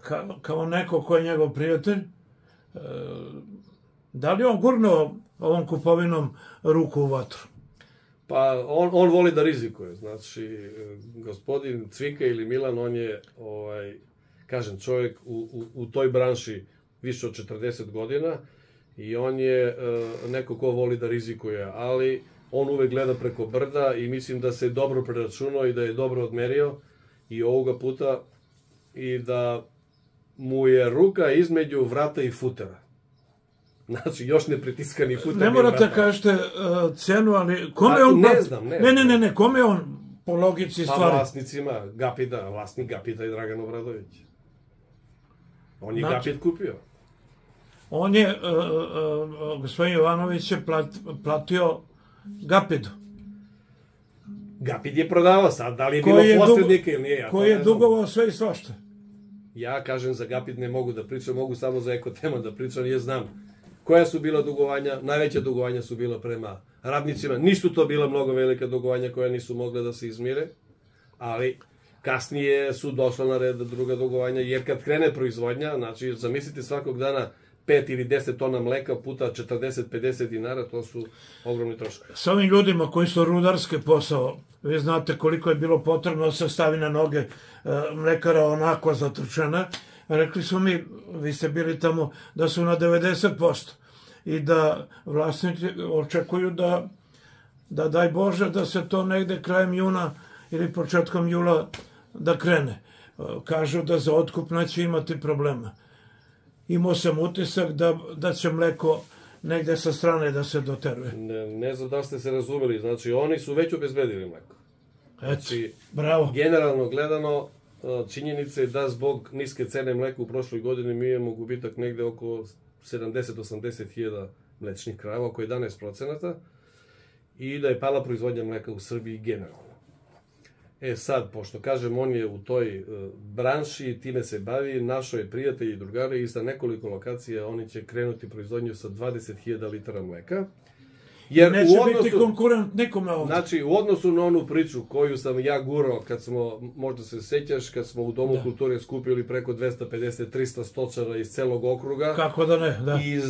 kao neko ko je njegov prijatelj, da li on gurnuo ovom kupovinom ruku u vatru? Pa, on voli da rizikuje. Znači, gospodin Cvika ili Milan, on je, kažem, čovjek u toj branši više od 40 godina i on je neko ko voli da rizikuje, ali on uvek gleda preko brda i mislim da se dobro preračunao i da je dobro odmerio i ovoga puta i da mu je ruka između vrata i futera. Znači, još ne pritiska ni futer. Ne morate kažete cenu, ali kome on... Ne znam, ne, kome on po logici stvari? Pa vlasnicima Gapida, vlasnik Gapida je Dragan Obradović. On je Gapid kupio. On je, gospodin Jovanović je platio Gapidu. Gapid je prodavao sad, da li je bilo posrednika ili nije. Koji je dugovao sve i svašta. Ja kažem za Gapid ne mogu da pričam, mogu samo za Ekotema da pričam, jer znam koja su bila dugovanja. Najveća dugovanja su bila prema radnicima. Nisu to bila mnogo velika dugovanja koja nisu mogle da se izmire, ali kasnije su došla na red druga dugovanja, jer kad krene proizvodnja, znači zamislite svakog dana 5 ili 10 tona mleka puta 40-50 dinara, to su ogromni troškovi. S ovim ljudima koji su rudarski posao, vi znate koliko je bilo potrebno da se stavi na noge mlekara onako zatrčena. Rekli su mi, vi ste bili tamo, da su na 90% i da vlasnici očekuju da daj Bože da se to negde krajem juna ili početkom jula da krene. Kažu da za otkup neće imati problema. Imao sam utisak da će mleko negde sa strane da se doteruje. Ne znam da ste se razumeli, znači oni su već obezbedili mleko. Znači, bravo. Generalno gledano, činjenica je da zbog niske cene mleka u prošloj godini mi imamo gubitak negde oko 70-80 hiljada mlečnih krava, oko 11%, i da je pala proizvodnja mleka u Srbiji generalno. Sad, pošto kažem, on je u toj branši, time se bavi, našo je prijatelji i drugari i sa nekoliko lokacija oni će krenuti proizvodnju sa 20.000 litara mleka. Jer neće biti konkurent nikome ovdje. Znači, u odnosu na onu priču koju sam ja gurao, kad smo, možda se sećaš, kad smo u Domu kulture skupili preko 250-300 stočara iz celog okruga. Kako da ne, da. Iz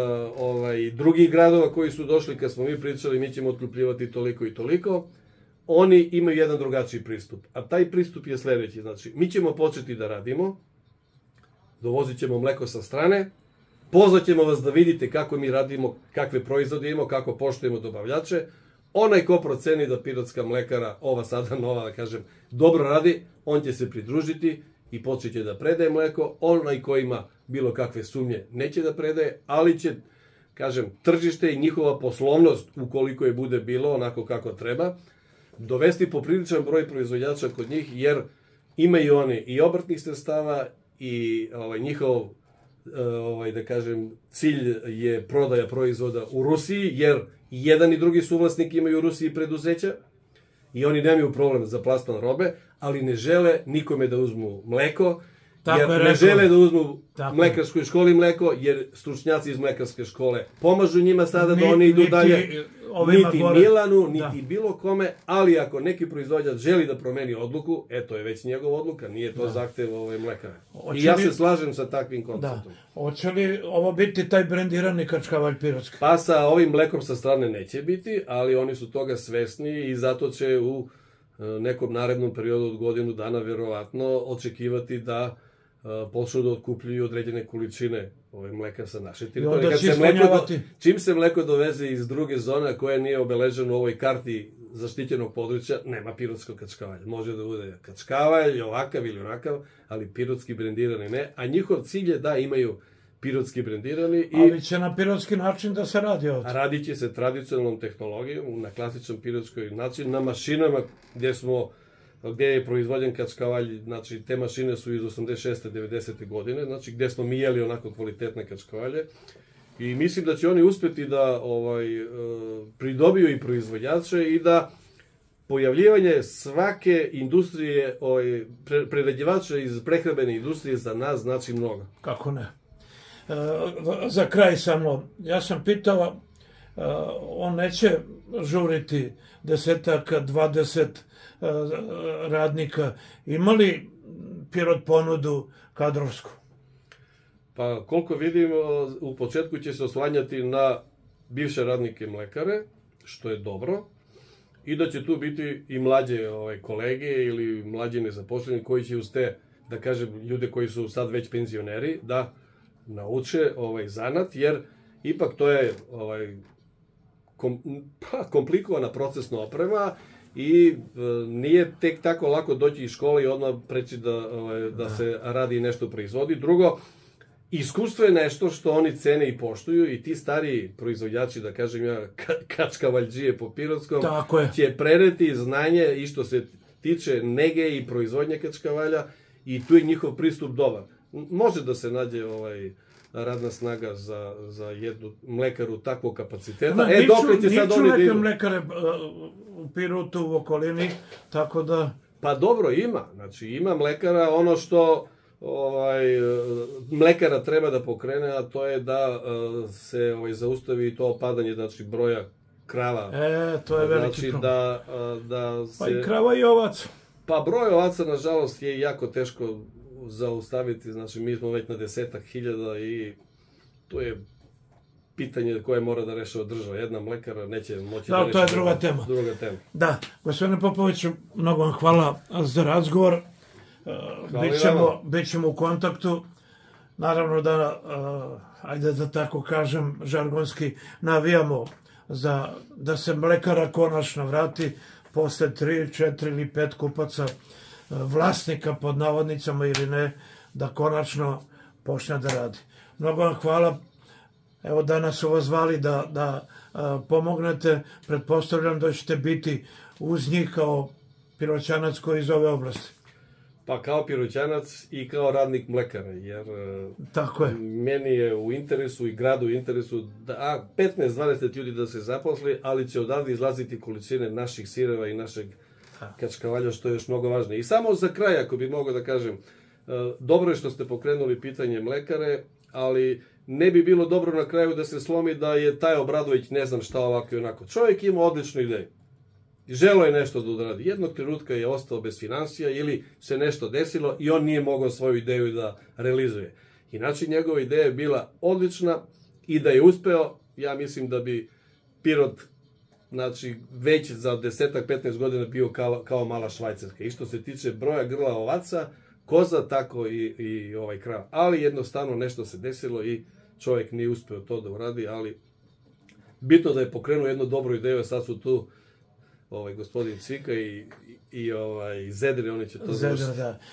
drugih gradova koji su došli, kad smo mi pričali, mi ćemo otkupljivati toliko i toliko. Oni imaju jedan drugačiji pristup. A taj pristup je sledeći. Znači, mi ćemo početi da radimo, dovozit ćemo mleko sa strane, pozvaćemo vas da vidite kako mi radimo, kakve proizvode imamo, kako poštujemo dobavljače. Onaj ko proceni da Pirotska mlekara, ova sada nova, da kažem, dobro radi, on će se pridružiti i počeće da predaje mleko. Onaj ko ima bilo kakve sumnje neće da predaje, ali će, kažem, tržište i njihova poslovnost, ukoliko je bude bilo onako kako treba, dovesti popriličan broj proizvođača kod njih, jer imaju oni i obrtnih sredstava i njihov, da kažem, cilj je prodaja proizvoda u Rusiji, jer i jedan i drugi suvlasnik imaju u Rusiji preduzeća i oni nemaju problem za plasman robe, ali ne žele nikome da uzmu mleko, jer ne žele da uzmu mlekarskoj školi mleko, jer stručnjaci iz mlekarske škole pomažu njima sada da oni idu dalje, niti Milanu, niti bilo kome, ali ako neki proizvođač želi da promeni odluku, to je već njegova odluka, nije to zahtev mlekara. I ja se slažem sa takvim konceptom. Hoće li ovo biti taj brendirani kačkavalj pirotski? Pa sa ovim mlekom sa strane neće biti, ali oni su toga svesni i zato će u nekom narednom periodu od godinu dana verovatno očekivati da počnu da otkupljuju određene količine mleka sa naše teritorije. Čim se mleko doveze iz druge zone koja nije obeležena u ovoj karti zaštićenog područja, nema pirotskog kačkavalja. Može da bude kačkavalj, ovakav ili onakav, ali pirotski brendirani ne. A njihov cilj je da imaju pirotski brendirani. Ali će na pirotski način da se radi ovdje. Radit će se tradicionalnom tehnologijom, na klasičnom pirotskoj način, na mašinama gde je proizvođen kačkavalj, znači te mašine su iz 86. 90. godine, znači gde smo mi jeli onako kvalitetne kačkavalje i mislim da će oni uspeti da pridobiju i proizvođače i da pojavljivanje svake industrije, prerađivača iz prehrambene industrije za nas znači mnogo. Kako ne. Za kraj samo, ja sam pitao, on neće žuriti 10-20 radnika. Imali Pirot ponudu kadrovsku? Pa koliko vidim, u početku će se oslanjati na bivše radnike mlekare, što je dobro, i da će tu biti i mlađe kolege ili mlađe nezaposleni koji će uz te, da kažem, ljude koji su sad već penzioneri, da nauče zanat, jer ipak to je komplikovana procesna oprema i nije tek tako lako doći iz škole i odmah preći da se radi i nešto proizvodi. Drugo, iskustvo je nešto što oni cene i poštuju i ti stariji proizvođači, da kažem ja, kačkavaljđije po pirotskom, će preneti znanje i što se tiče nege i proizvodnje kačkavalja i tu je njihov pristup dobar. Može da se nađe radna snaga za jednu mlekaru takvog kapaciteta. Niču neke mlekare u Pirotu, u okolini, tako da... Pa dobro, ima. Znači, ima mlekara. Ono što mlekara treba da pokrene, a to je da se zaustavi to opadanje, znači, broja krava. To je veliki problem. Pa i krava i ovaca. Pa broj ovaca, nažalost, je jako teško zaustaviti, znači mi smo već na 10.000 i to je pitanje koje mora da rešava država. Jedna mlekara neće moći da reši. To je druga tema. Da, gospodine Popoviću, mnogo vam hvala za razgovor. Bićemo u kontaktu. Naravno da, ajde da tako kažem, žargonski navijamo da se mlekara konačno vrati posle 3, 4 ili 5 kupaca, vlasnika pod navodnicama ili ne, da konačno počne da radi. Mnogo vam hvala. Evo danas su vas zvali da pomognete. Pretpostavljam da ćete biti uz njih kao Piroćanac koji iz ove oblasti. Pa kao Piroćanac i kao radnik mlekara, jer meni je u interesu i gradu u interesu da 15-20 ljudi da se zaposli, ali će odavde izlaziti količine naših sireva i našeg kačkavalja, što je još mnogo važnije. I samo za kraj, ako bih mogao da kažem, dobro je što ste pokrenuli pitanje mlekare, ali ne bi bilo dobro na kraju da se slomi da je taj Obradović ne znam šta ovako i onako. Čovjek ima odličnu ideju. Želeo je nešto da odradi. Jednog trenutka je ostao bez financija ili se nešto desilo i on nije mogao svoju ideju da realizuje. Inače, njegova ideja je bila odlična i da je uspeo, ja mislim da bi Pirot, znači, već za 10-15 godina bio kao mala Švajcarska. I što se tiče broja grla ovaca, koza, tako i krav. Ali jednostavno nešto se desilo i čovjek nije uspeo to da uradi, ali bitno da je pokrenuo jednu dobru ideju, a sad su tu gospodin Cvika i Zedri, oni će to završiti.